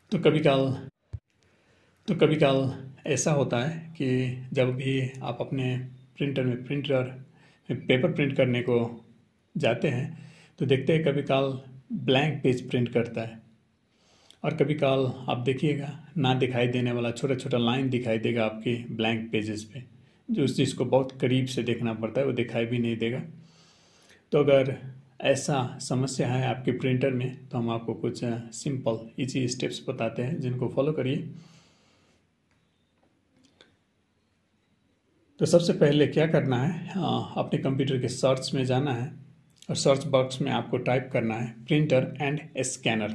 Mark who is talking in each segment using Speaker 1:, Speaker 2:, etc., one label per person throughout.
Speaker 1: तो कभी काल ऐसा होता है कि जब भी आप अपने प्रिंटर में पेपर प्रिंट करने को जाते हैं तो देखते हैं कभी काल ब्लैंक पेज प्रिंट करता है। और कभी काल आप देखिएगा ना दिखाई देने वाला छोटा छोटा लाइन दिखाई देगा आपके ब्लैंक पेजेस पे, जो उस चीज़ को बहुत करीब से देखना पड़ता है, वो दिखाई भी नहीं देगा। तो अगर ऐसा समस्या है आपके प्रिंटर में तो हम आपको कुछ सिंपल इजी स्टेप्स बताते हैं जिनको फॉलो करिए। तो सबसे पहले क्या करना है, अपने कंप्यूटर के सर्च में जाना है और सर्च बॉक्स में आपको टाइप करना है प्रिंटर एंड स्कैनर।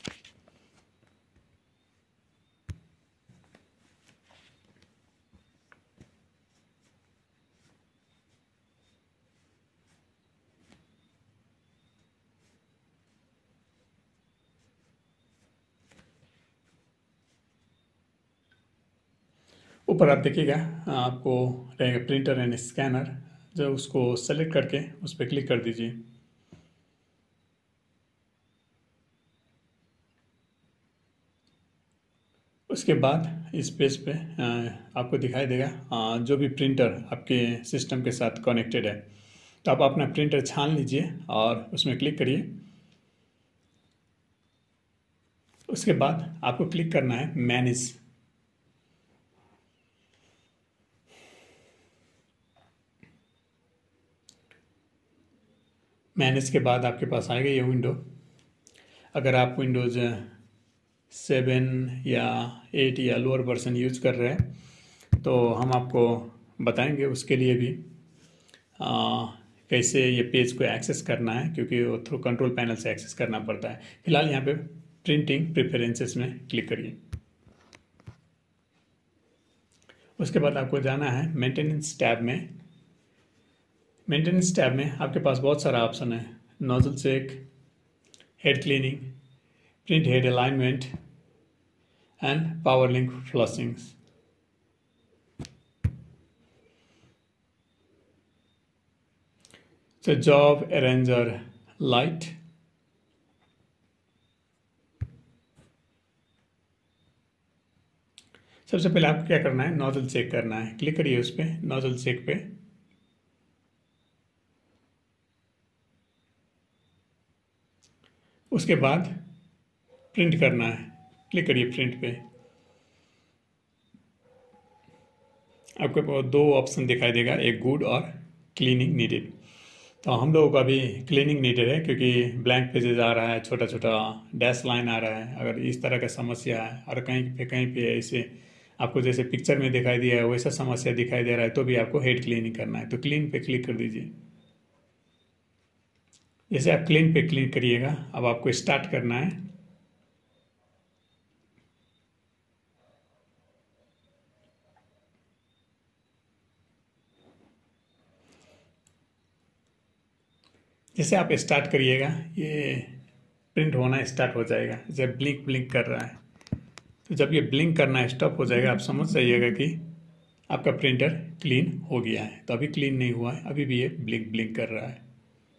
Speaker 1: ऊपर आप देखिएगा आपको रहेगा प्रिंटर एंड स्कैनर, जो उसको सेलेक्ट करके उस पर क्लिक कर दीजिए। उसके बाद इस पेज पे आपको दिखाई देगा जो भी प्रिंटर आपके सिस्टम के साथ कनेक्टेड है, तो आप अपना प्रिंटर छान लीजिए और उसमें क्लिक करिए। उसके बाद आपको क्लिक करना है मैनेज। मैनेज के बाद आपके पास आएगा ये विंडो। अगर आप विंडोज़ 7 या 8 या लोअर वर्जन यूज़ कर रहे हैं तो हम आपको बताएंगे उसके लिए भी कैसे ये पेज को एक्सेस करना है, क्योंकि वो थ्रू कंट्रोल पैनल से एक्सेस करना पड़ता है। फिलहाल यहाँ पे प्रिंटिंग प्रेफरेंसेस में क्लिक करिए। उसके बाद आपको जाना है मेंटेनेंस टैब में। मेंटेनेंस टैब में आपके पास बहुत सारा ऑप्शन है, nozzle check, head cleaning, print head alignment and power link flushings. So job arranger light, सबसे पहले आपको क्या करना है, नोजल चेक करना है। क्लिक करिए उस पर, नोजल चेक पे। उसके बाद प्रिंट करना है, क्लिक करिए प्रिंट पे। आपको दो ऑप्शन दिखाई देगा, एक गुड और क्लीनिंग नीडेड। तो हम लोगों का भी क्लीनिंग नीडेड है, क्योंकि ब्लैंक पेजेस आ रहा है, छोटा छोटा डैश लाइन आ रहा है। अगर इस तरह का समस्या है और कहीं पे ऐसे आपको जैसे पिक्चर में दिखाई दिया है वैसा समस्या दिखाई दे रहा है तो भी आपको हेड क्लीनिंग करना है। तो क्लीन पे क्लिक कर दीजिए। जैसे आप क्लीन पे क्लिक करिएगा, अब आपको स्टार्ट करना है। जैसे आप स्टार्ट करिएगा ये प्रिंट होना स्टार्ट हो जाएगा, जब ब्लिंक ब्लिंक कर रहा है। तो जब ये ब्लिंक करना स्टॉप हो जाएगा, आप समझ जाइएगा कि आपका प्रिंटर क्लीन हो गया है। तो अभी क्लीन नहीं हुआ है, अभी भी ये ब्लिंक ब्लिंक कर रहा है।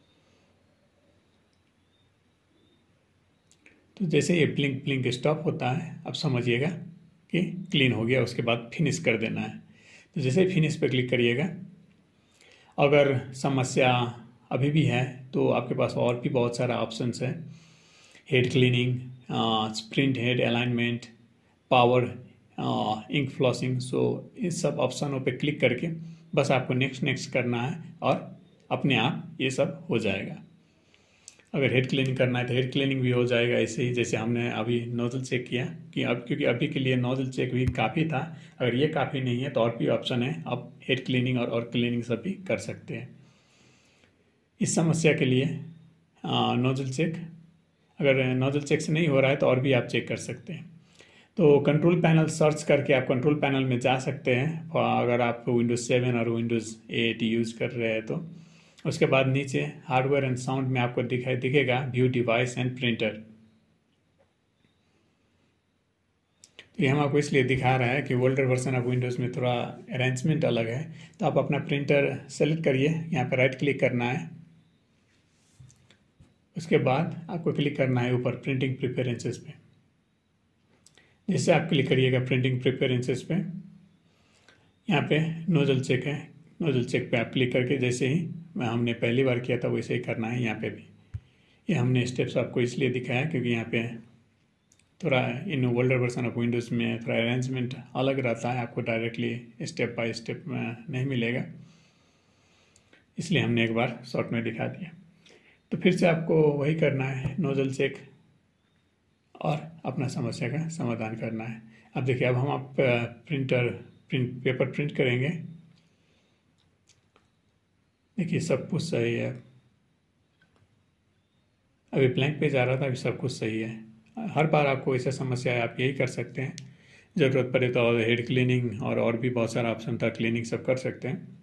Speaker 1: तो जैसे ये ब्लिंक ब्लिंक स्टॉप होता है, अब समझिएगा कि क्लीन हो गया। उसके बाद फिनिश कर देना है। तो जैसे फिनिश पे क्लिक करिएगा, अगर समस्या अभी भी है तो आपके पास और भी बहुत सारा ऑप्शंस है, head cleaning, print head alignment, power, ink flossing. So इस सब ऑप्शनों पे क्लिक करके बस आपको नेक्स्ट नेक्स्ट करना है और अपने आप ये सब हो जाएगा। अगर हेड क्लीनिंग करना है तो हेड क्लीनिंग भी हो जाएगा, ऐसे ही जैसे हमने अभी नोजल चेक किया कि अब, क्योंकि अभी के लिए नोजल चेक भी काफ़ी था। अगर ये काफ़ी नहीं है तो और भी ऑप्शन है, आप हेड क्लीनिंग और क्लीनिंग सब भी कर सकते हैं। इस समस्या के लिए नोजल चेक, अगर नोजल चेक से नहीं हो रहा है तो और भी आप चेक कर सकते हैं। तो कंट्रोल पैनल सर्च करके आप कंट्रोल पैनल में जा सकते हैं, अगर आप विंडोज़ 7 और विंडोज़ 8 यूज़ कर रहे हैं तो। उसके बाद नीचे हार्डवेयर एंड साउंड में आपको दिखेगा व्यू डिवाइस एंड प्रिंटर। तो ये हम आपको इसलिए दिखा रहा है कि ओल्डर वर्जन ऑफ विंडोज़ में थोड़ा अरेंजमेंट अलग है। तो आप अपना प्रिंटर सेलेक्ट करिए, यहाँ पर राइट क्लिक करना है। उसके बाद आपको क्लिक करना है ऊपर प्रिंटिंग प्रेफरेंसेस पे। जैसे आप क्लिक करिएगा प्रिंटिंग प्रेफरेंसेस पे, यहाँ पे नोजल चेक है, नोजल चेक पे आप क्लिक करके जैसे ही हमने पहली बार किया था वैसे ही करना है यहाँ पे भी। ये हमने स्टेप्स आपको इसलिए दिखाया क्योंकि यहाँ पे थोड़ा in older version of Windows में थोड़ा अरेंजमेंट अलग रहता है, आपको डायरेक्टली स्टेप बाय स्टेप नहीं मिलेगा, इसलिए हमने एक बार शॉर्ट में दिखा दिया। तो फिर से आपको वही करना है, नोजल चेक और अपना समस्या का समाधान करना है। अब देखिए, अब हम आप पेपर प्रिंट करेंगे। देखिए सब कुछ सही है, अभी ब्लैंक पेज आ रहा था, अभी सब कुछ सही है। हर बार आपको ऐसा समस्या है, आप यही कर सकते हैं। ज़रूरत पड़े तो हेड क्लीनिंग और भी बहुत सारा ऑप्शन था, क्लीनिंग सब कर सकते हैं।